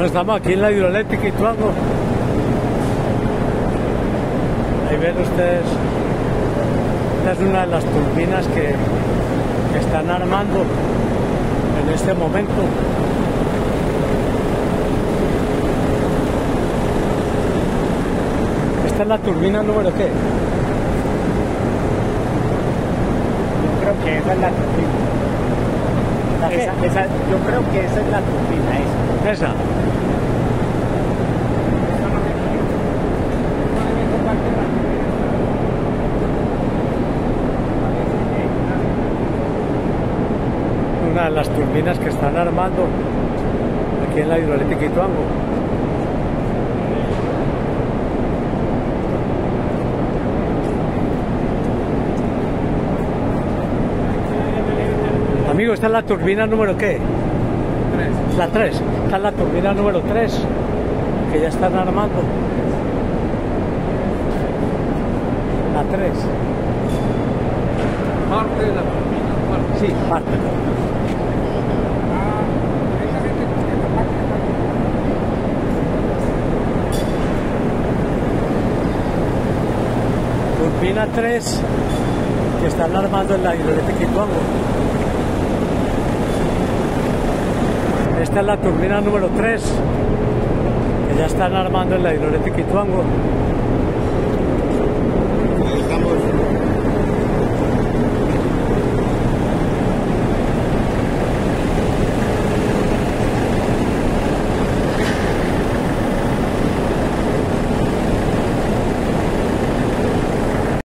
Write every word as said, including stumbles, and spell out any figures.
Bueno, estamos aquí en la hidroeléctrica Ituango. Ahí ven ustedes, esta es una de las turbinas que, que están armando en este momento. Esta es la turbina número ¿qué? Yo creo que esa es la turbina. ¿La qué? Esa, esa, yo creo que esa es la turbina, esa. Esa. Una de las turbinas que están armando aquí en la hidroeléctrica Ituango. Amigo, esta es la turbina número ¿qué? Tres. La tres. Esta es la turbina número tres que ya están armando. La tres. Parte de la turbina, parte. Sí, parte. Turbina tres que están armando en la hidroeléctrica Ituango. Esta es la turbina número tres que ya están armando en la hidroeléctrica Ituango.